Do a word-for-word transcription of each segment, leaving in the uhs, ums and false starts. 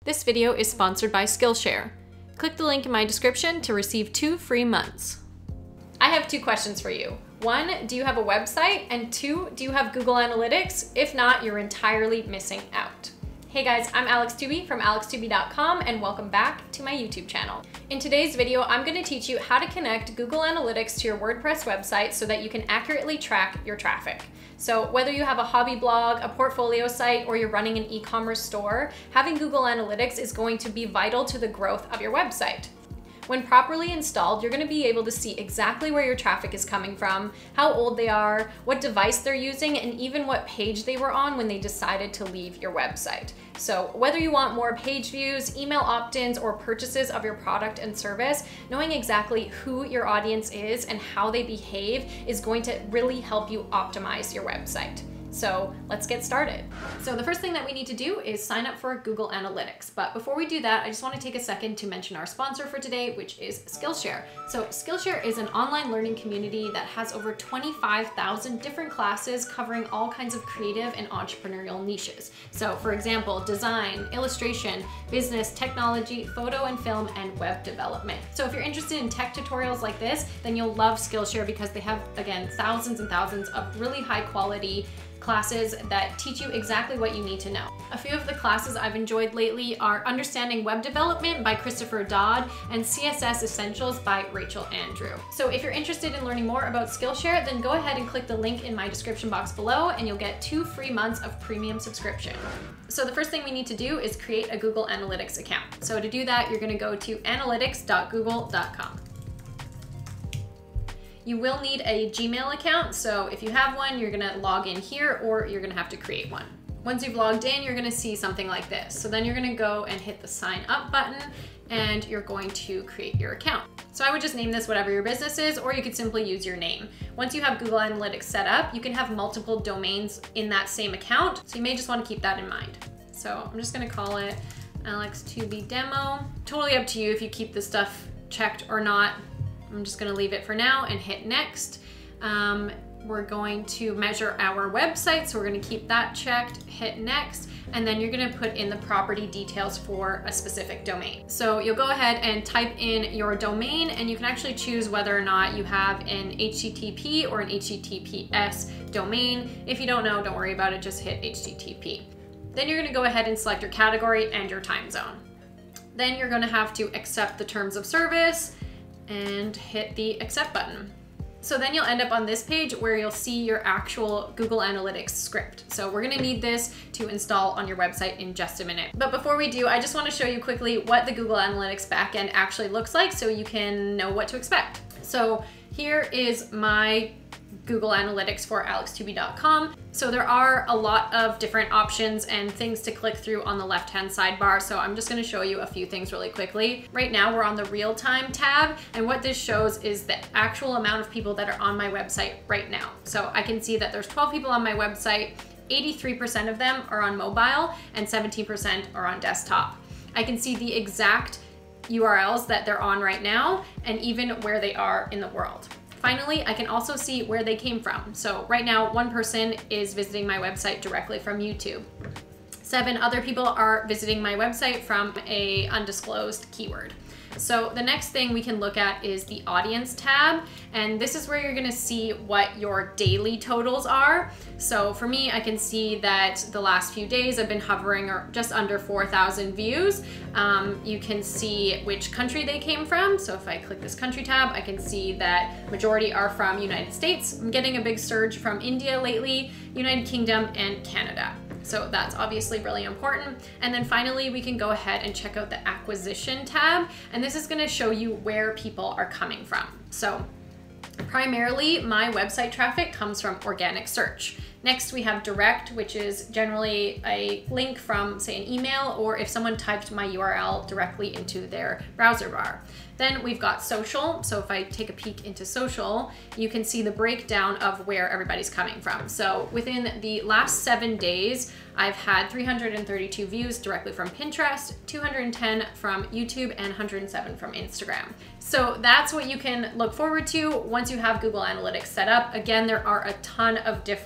This video is sponsored by Skillshare. Click the link in my description to receive two free months. I have two questions for you. One, do you have a website? And two, do you have Google Analytics? If not, you're entirely missing out. Hey guys, I'm Alex Tooby from alex tooby dot com and welcome back to my YouTube channel. In today's video, I'm going to teach you how to connect Google Analytics to your WordPress website so that you can accurately track your traffic. So whether you have a hobby blog, a portfolio site, or you're running an e-commerce store, having Google Analytics is going to be vital to the growth of your website. When properly installed, you're going to be able to see exactly where your traffic is coming from, how old they are, what device they're using, and even what page they were on when they decided to leave your website. So whether you want more page views, email opt-ins, or purchases of your product and service, knowing exactly who your audience is and how they behave is going to really help you optimize your website. So let's get started. So the first thing that we need to do is sign up for Google Analytics. But before we do that, I just want to take a second to mention our sponsor for today, which is Skillshare. So Skillshare is an online learning community that has over twenty-five thousand different classes covering all kinds of creative and entrepreneurial niches. So for example, design, illustration, business, technology, photo and film, and web development. So if you're interested in tech tutorials like this, then you'll love Skillshare because they have, again, thousands and thousands of really high quality classes that teach you exactly what you need to know. A few of the classes I've enjoyed lately are Understanding Web Development by Christopher Dodd and C S S Essentials by Rachel Andrew. So if you're interested in learning more about Skillshare, then go ahead and click the link in my description box below and you'll get two free months of premium subscription. So the first thing we need to do is create a Google Analytics account. So to do that, you're going to go to analytics dot google dot com. You will need a Gmail account, so if you have one, you're gonna log in here or you're gonna have to create one. Once you've logged in, you're gonna see something like this. So then you're gonna go and hit the sign up button and you're going to create your account. So I would just name this whatever your business is, or you could simply use your name. Once you have Google Analytics set up, you can have multiple domains in that same account, so you may just wanna keep that in mind. So I'm just gonna call it Alex Tooby Demo. Totally up to you if you keep this stuff checked or not. I'm just gonna leave it for now and hit next. Um, we're going to measure our website, so we're gonna keep that checked, hit next, and then you're gonna put in the property details for a specific domain. So you'll go ahead and type in your domain and you can actually choose whether or not you have an H T T P or an H T T P S domain. If you don't know, don't worry about it, just hit H T T P. Then you're gonna go ahead and select your category and your time zone. Then you're gonna have to accept the terms of service and hit the accept button. So then you'll end up on this page where you'll see your actual Google Analytics script. So we're gonna need this to install on your website in just a minute. But before we do, I just wanna show you quickly what the Google Analytics backend actually looks like so you can know what to expect. So here is my Google Analytics for alex tooby dot com. So there are a lot of different options and things to click through on the left-hand sidebar. So I'm just gonna show you a few things really quickly. Right now we're on the real-time tab, and what this shows is the actual amount of people that are on my website right now. So I can see that there's twelve people on my website, eighty-three percent of them are on mobile, and seventeen percent are on desktop. I can see the exact U R Ls that they're on right now, and even where they are in the world. Finally, I can also see where they came from. So right now, one person is visiting my website directly from YouTube. Seven other people are visiting my website from a undisclosed keyword. So the next thing we can look at is the audience tab. And this is where you're gonna see what your daily totals are. So for me, I can see that the last few days I've been hovering just under four thousand views. Um, you can see which country they came from. So if I click this country tab, I can see that majority are from United States. I'm getting a big surge from India lately, United Kingdom, and Canada. So that's obviously really important. And then finally, we can go ahead and check out the acquisition tab. And this is gonna show you where people are coming from. So primarily, my website traffic comes from organic search. Next, we have direct, which is generally a link from, say, an email, or if someone typed my U R L directly into their browser bar. Then we've got social. So if I take a peek into social, you can see the breakdown of where everybody's coming from. So within the last seven days, I've had three hundred thirty-two views directly from Pinterest, two hundred ten from YouTube, and one hundred seven from Instagram. So that's what you can look forward to once you have Google Analytics set up. Again, there are a ton of different data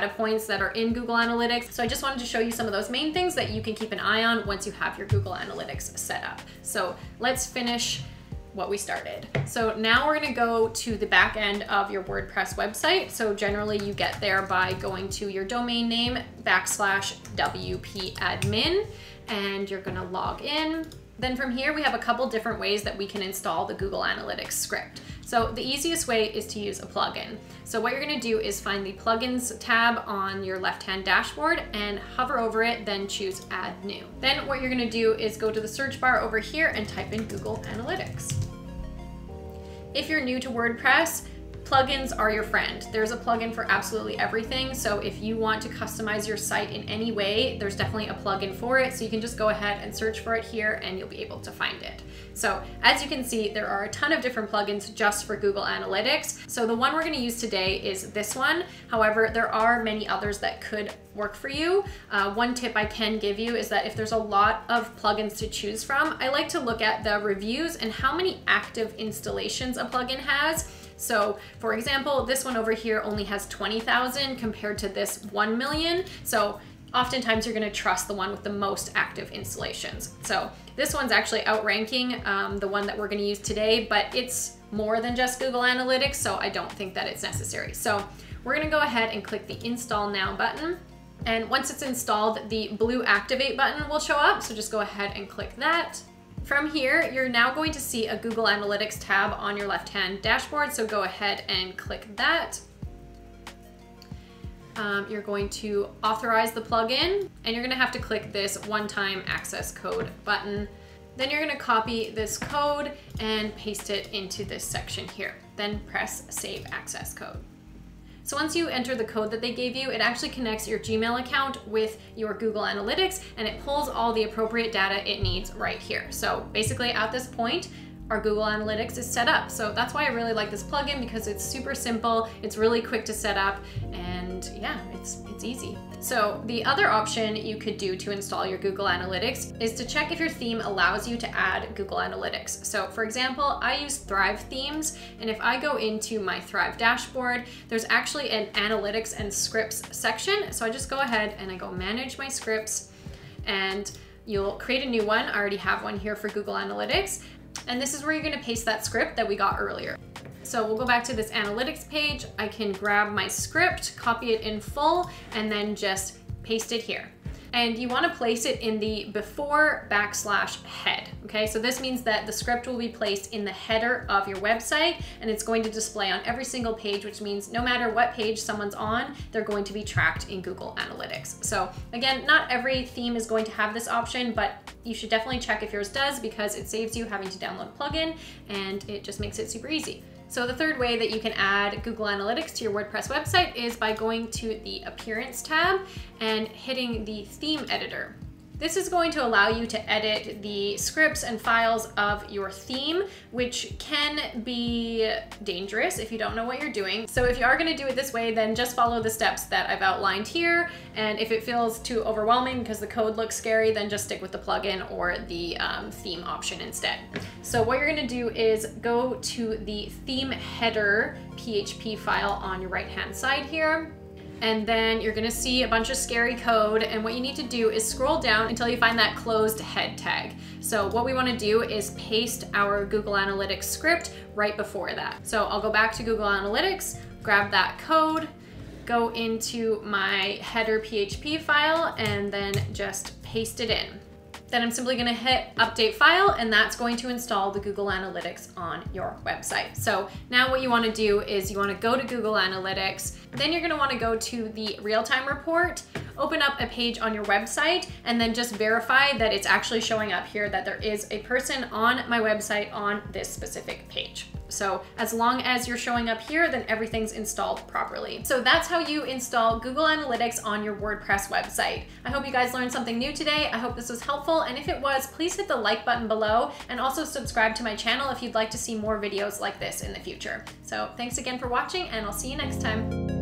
data points that are in Google Analytics. So I just wanted to show you some of those main things that you can keep an eye on once you have your Google Analytics set up. So let's finish what we started. So now we're gonna go to the back end of your WordPress website. So generally you get there by going to your domain name backslash W P admin, and you're gonna log in. Then from here, we have a couple different ways that we can install the Google Analytics script. So the easiest way is to use a plugin. So what you're gonna do is find the plugins tab on your left-hand dashboard and hover over it, then choose add new. Then what you're gonna do is go to the search bar over here and type in Google Analytics. If you're new to WordPress, plugins are your friend. There's a plugin for absolutely everything. So if you want to customize your site in any way, there's definitely a plugin for it. So you can just go ahead and search for it here and you'll be able to find it. So as you can see, there are a ton of different plugins just for Google Analytics. So the one we're gonna use today is this one. However, there are many others that could work for you. Uh, one tip I can give you is that if there's a lot of plugins to choose from, I like to look at the reviews and how many active installations a plugin has. So for example, this one over here only has twenty thousand compared to this one million. So oftentimes you're gonna trust the one with the most active installations. So this one's actually outranking um, the one that we're gonna use today, but it's more than just Google Analytics, so I don't think that it's necessary. So we're gonna go ahead and click the Install Now button. And once it's installed, the blue Activate button will show up. So just go ahead and click that. From here, you're now going to see a Google Analytics tab on your left-hand dashboard. So go ahead and click that. Um, you're going to authorize the plugin, and you're gonna have to click this one-time access code button. Then you're gonna copy this code and paste it into this section here. Then press Save Access Code. So once you enter the code that they gave you, it actually connects your Gmail account with your Google Analytics, and it pulls all the appropriate data it needs right here. So basically at this point, our Google Analytics is set up. So that's why I really like this plugin, because it's super simple, it's really quick to set up, and yeah, it's, it's easy. So the other option you could do to install your Google Analytics is to check if your theme allows you to add Google Analytics. So for example, I use Thrive themes, and if I go into my Thrive dashboard, there's actually an Analytics and Scripts section. So I just go ahead and I go Manage My Scripts, and you'll create a new one. I already have one here for Google Analytics. And this is where you're gonna paste that script that we got earlier. So we'll go back to this analytics page. I can grab my script, copy it in full, and then just paste it here. And you wanna place it in the before backslash head, okay? So this means that the script will be placed in the header of your website, and it's going to display on every single page, which means no matter what page someone's on, they're going to be tracked in Google Analytics. So again, not every theme is going to have this option, but you should definitely check if yours does, because it saves you having to download a plugin, and it just makes it super easy. So the third way that you can add Google Analytics to your WordPress website is by going to the Appearance tab and hitting the Theme Editor. This is going to allow you to edit the scripts and files of your theme, which can be dangerous if you don't know what you're doing. So if you are gonna do it this way, then just follow the steps that I've outlined here. And if it feels too overwhelming because the code looks scary, then just stick with the plugin or the um, theme option instead. So what you're gonna do is go to the theme header P H P file on your right-hand side here. And then you're gonna see a bunch of scary code, and what you need to do is scroll down until you find that closed head tag. So what we wanna do is paste our Google Analytics script right before that. So I'll go back to Google Analytics, grab that code, go into my header P H P file, and then just paste it in. Then I'm simply gonna hit update file, and that's going to install the Google Analytics on your website. So now what you wanna do is you wanna go to Google Analytics, then you're gonna wanna go to the real-time report, open up a page on your website, and then just verify that it's actually showing up here that there is a person on my website on this specific page. So as long as you're showing up here, then everything's installed properly. So that's how you install Google Analytics on your WordPress website. I hope you guys learned something new today. I hope this was helpful. And if it was, please hit the like button below, and also subscribe to my channel if you'd like to see more videos like this in the future. So thanks again for watching, and I'll see you next time.